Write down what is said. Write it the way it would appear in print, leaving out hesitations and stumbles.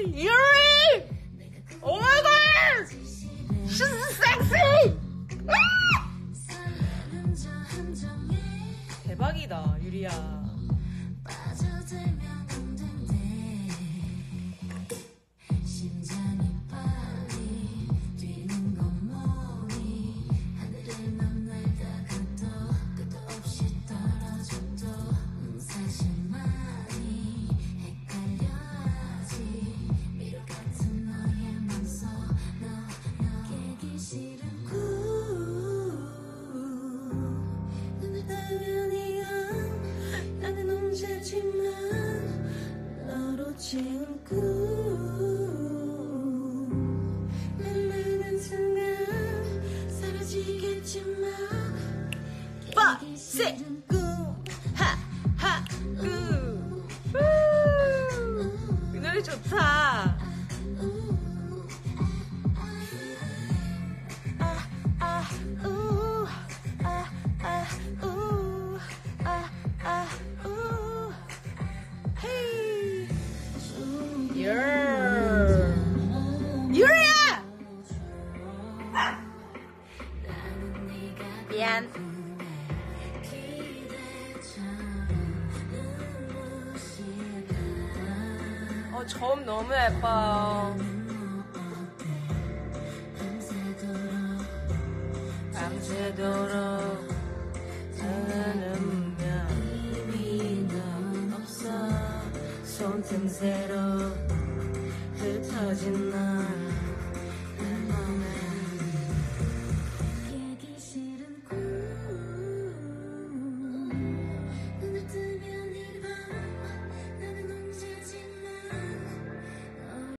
Yuri! Oh my god! She's sexy! 대박이다, 유리야. 지운 꿈 만나는 순간 사라지겠지만 5, 6, 9 하하 이 노래 좋다. 유리야! 미안. 저음 너무 예뻐. 밤새도록 사랑하는 운명 넌 없어 손틈새로 흩어진 너